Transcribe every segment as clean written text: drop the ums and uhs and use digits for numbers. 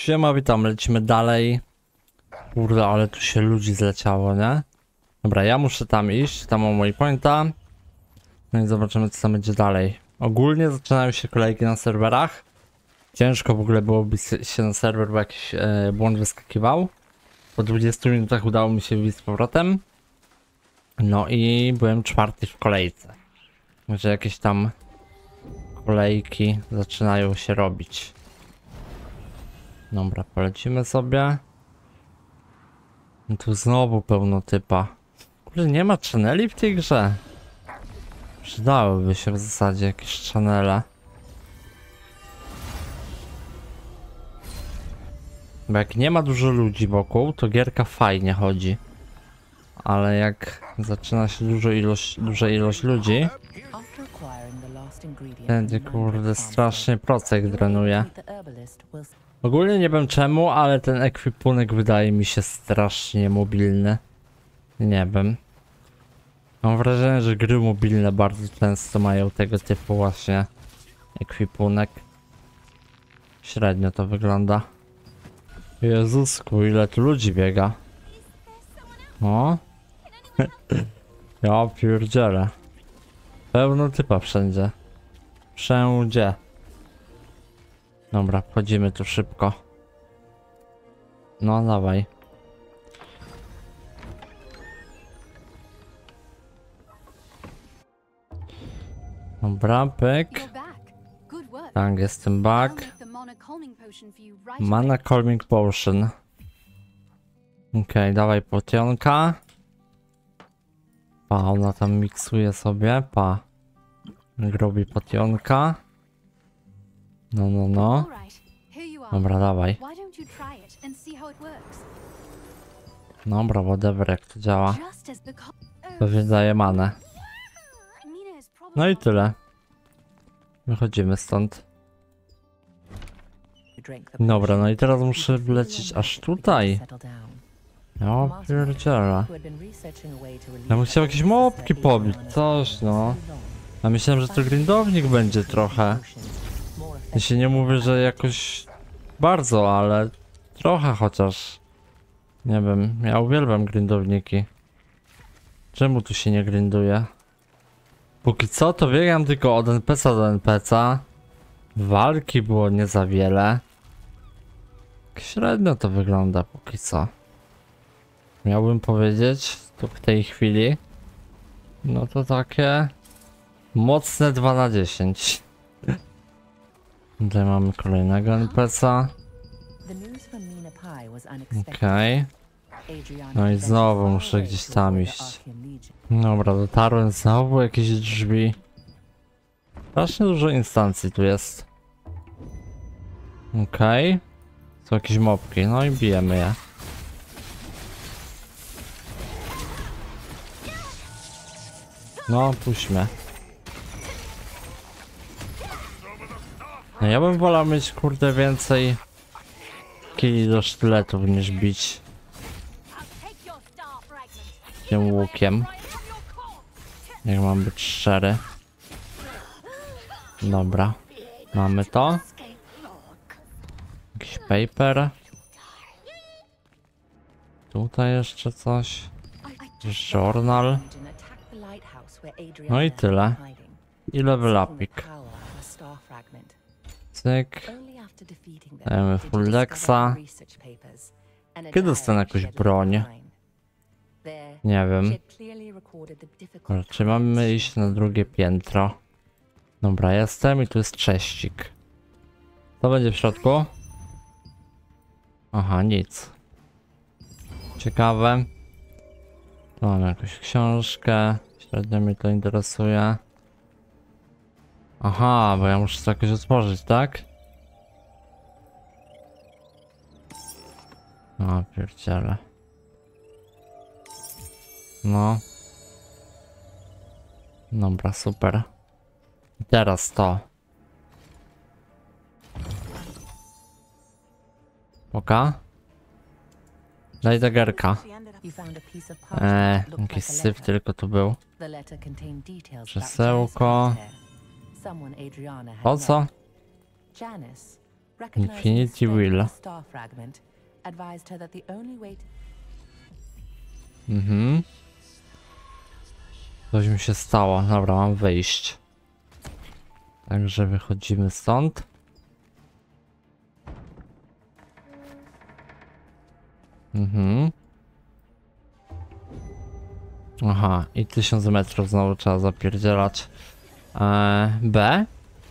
Siema, witam, lecimy dalej. Kurde, ale tu się ludzi zleciało, nie? Dobra, ja muszę tam iść, tam mam waypointa. No i zobaczymy, co tam będzie dalej. Ogólnie zaczynają się kolejki na serwerach. Ciężko w ogóle było bić się na serwer, bo jakiś błąd wyskakiwał. Po 20 minutach udało mi się wbić z powrotem. No i byłem czwarty w kolejce. Także jakieś tam kolejki zaczynają się robić. Dobra, polecimy sobie. Tu znowu pełno typa. Kurde, nie ma channeli w tej grze. Przydałyby się w zasadzie jakieś channele. Bo jak nie ma dużo ludzi wokół, to gierka fajnie chodzi. Ale jak zaczyna się duża ilość ludzi, wtedy kurde strasznie procek drenuje. Ogólnie nie wiem czemu, ale ten ekwipunek wydaje mi się strasznie mobilny. Nie wiem. Mam wrażenie, że gry mobilne bardzo często mają tego typu właśnie ekwipunek. Średnio to wygląda. Jezusku, ile tu ludzi biega. O? Ja pierdzielę. Pełno typa wszędzie. Wszędzie. Dobra, wchodzimy tu szybko. No dawaj. Dobra, pyk. Tak, jestem back. Mana Calming Potion. Okej, dawaj potionka. Pa, ona tam miksuje sobie, pa. Robi potionka. No. Dobra, dawaj. Dobra, whatever, jak to działa. To wydaje manę. No i tyle. Wychodzimy stąd. Dobra, no i teraz muszę wlecieć aż tutaj. Ja pierdzielę. Ja bym chciał jakieś mopki pobić, coś no. A myślałem, że to grindownik będzie trochę. Ja się nie mówię, że jakoś bardzo, ale trochę chociaż. Nie wiem, ja uwielbiam grindowniki. Czemu tu się nie grinduje? Póki co to biegam tylko od NPC do NPC. Walki było nie za wiele. Średnio to wygląda póki co. Miałbym powiedzieć, to w tej chwili. No to takie mocne 2 na 10. Tutaj mamy kolejnego NPC. Okej. No i znowu muszę gdzieś tam iść. Dobra, dotarłem, znowu jakieś drzwi. Strasznie dużo instancji tu jest. Okej. Są jakieś mopki, no i bijemy je. No, puść mnie. No ja bym wolał mieć kurde więcej killi do sztyletów niż bić tym łukiem. Jak mam być szczery. Dobra. Mamy to. Jakiś paper. Tutaj jeszcze coś. Journal. No i tyle. I level upik. Cyk. Dajemy full dexa. Kiedy dostanę jakąś broń? Nie wiem. Czy mamy iść na drugie piętro? Dobra, jestem i tu jest cześcik. Co będzie w środku? Aha, nic. Ciekawe. Tu mam jakąś książkę. Średnio mnie to interesuje. Aha, bo ja muszę to jakoś otworzyć, tak? O, pierdziele. No. Dobra, super. I teraz to. Oka? Daj dagerka. Jakiś syf tylko tu był. Przesełko. Po co? Infinity Will. Mhm. Coś mi się stało. Dobra, mam wyjść. Także wychodzimy stąd. Mhm. Aha, i 1000 metrów znowu trzeba zapierdzielać. B?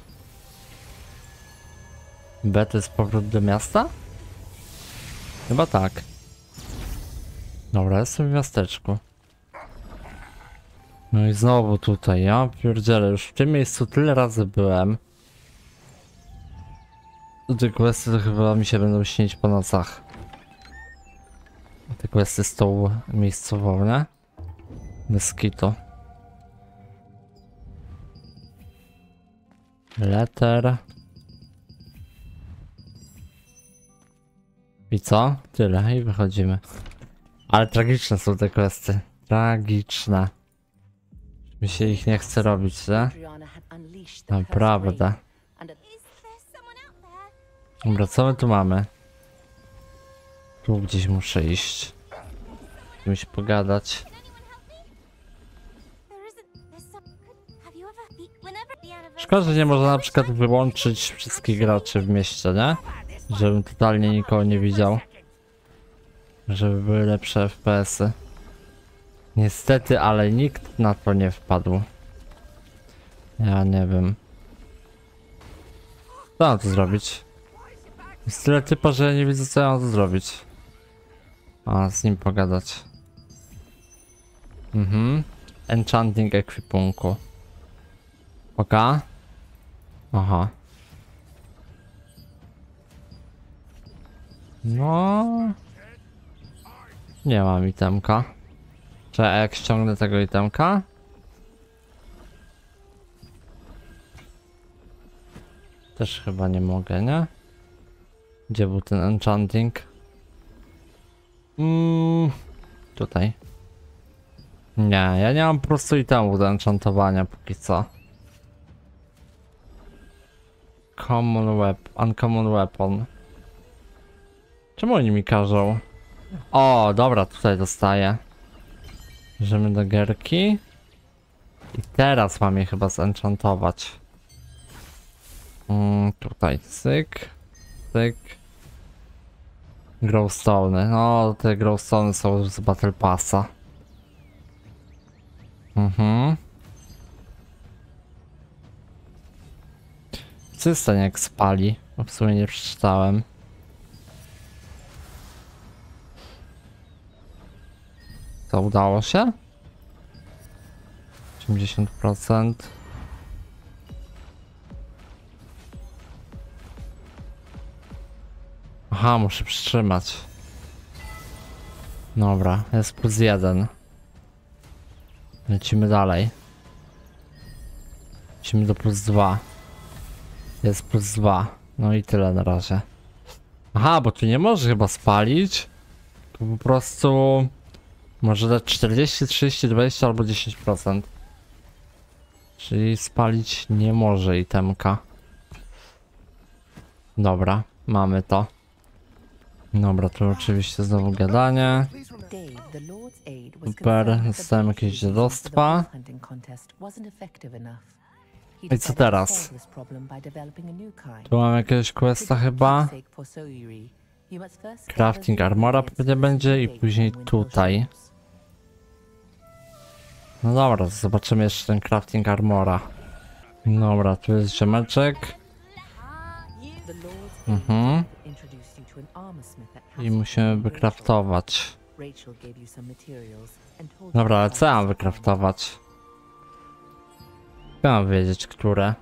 B to jest powrót do miasta? Chyba tak. Dobra, jestem w miasteczku. No i znowu tutaj, ja pierdzielę, już w tym miejscu tyle razy byłem. Te questy to chyba mi się będą śnić po nocach. Te questy z tą miejscową, nie? Bez kitu. Letter. I co? Tyle i wychodzimy. Ale tragiczne są te questy. Tragiczne. Mi się ich nie chce robić, nie? Naprawdę. Dobra, co my tu mamy? Tu gdzieś muszę iść. Z kimś pogadać. Szkoda, że nie można na przykład wyłączyć wszystkich graczy w mieście, nie? Żebym totalnie nikogo nie widział. Żeby były lepsze FPS-y. Niestety, ale nikt na to nie wpadł. Ja nie wiem. Co mam tu zrobić? Jest tyle typa, że ja nie widzę, co ja mam tu zrobić. A, z nim pogadać. Mhm. Enchanting ekwipunku. Oka? Aha. No. Nie mam itemka. Czy jak ściągnę tego itemka? Też chyba nie mogę, nie? Gdzie był ten enchanting? Tutaj. Nie, ja nie mam po prostu itemu do enchantowania póki co. Uncommon weapon. Czemu oni mi każą? O, dobra, tutaj dostaję. Bierzemy do gierki. I teraz mam je chyba zenchantować. Tutaj, cyk. Cyk. Glowstone. No, te glowstone są z Battle Passa. Cystań jak spali. Bo w sumie nie przeczytałem. To udało się? 80%. Aha, muszę przytrzymać. Dobra, jest +1. Lecimy dalej. Lecimy do +2. Jest +2. No i tyle na razie. Aha, bo tu nie możesz chyba spalić. Tu po prostu może dać 40, 30, 20 albo 10%. Czyli spalić nie może itemka. Dobra, mamy to. Dobra, tu oczywiście znowu gadanie. Super, dostałem jakieś dziadostwa. I co teraz? Tu mam jakiegoś questa chyba. Crafting armora pewnie będzie i później tutaj. No dobra, zobaczymy jeszcze ten crafting armora. Dobra, tu jest ziomeczek. I musimy wykraftować. Dobra, ale co ja mam wykraftować? Ja mam wiedzieć, które.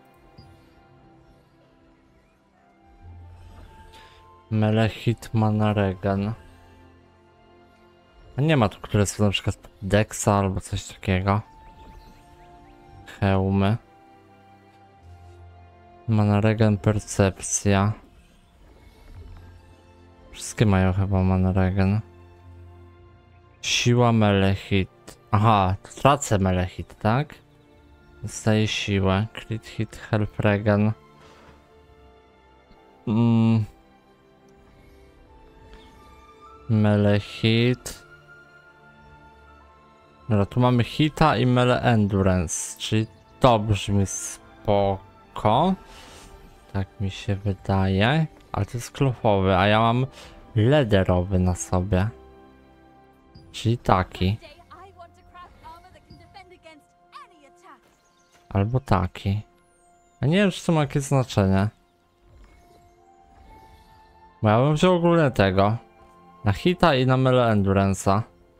Melechit Manaregan. Nie ma tu, które są na przykład Dexa albo coś takiego. Hełmy. Manaregan Percepcja. Wszystkie mają chyba Manaregan. Siła Melechit. Aha, to tracę Melechit, tak? Dostaję siłę. Crit hit, help regen. Melee hit. Dobra, tu mamy hita i melee endurance, czyli to brzmi spoko. Tak mi się wydaje. Ale to jest klofowy, a ja mam lederowy na sobie. Czyli taki. Albo taki. A nie wiem, czy to ma jakieś znaczenie. Bo ja bym wziął ogólnie tego. Na hita i na melee endurance'a.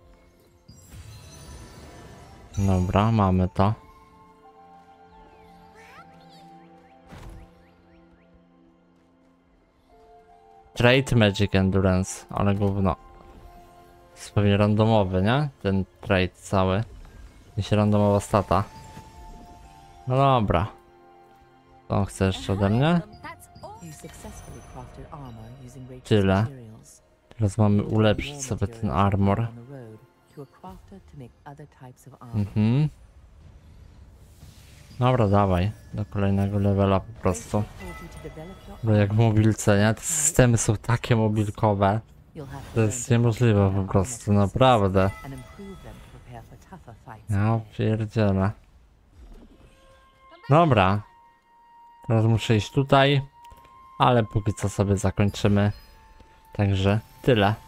Dobra, mamy to. Trade Magic Endurance, ale gówno. Jest pewnie randomowy, nie? Ten trade cały. Jest randomowa stata. No dobra. Co on chce jeszcze ode mnie? Tyle. Teraz mamy ulepszyć sobie ten armor. Dobra, dawaj. Do kolejnego levela po prostu. Bo jak w mobilce, nie? Te systemy są takie mobilkowe. To jest niemożliwe po prostu, naprawdę. Ja pierdzielę. Dobra. Teraz muszę iść tutaj. Ale póki co sobie zakończymy. Także tyle.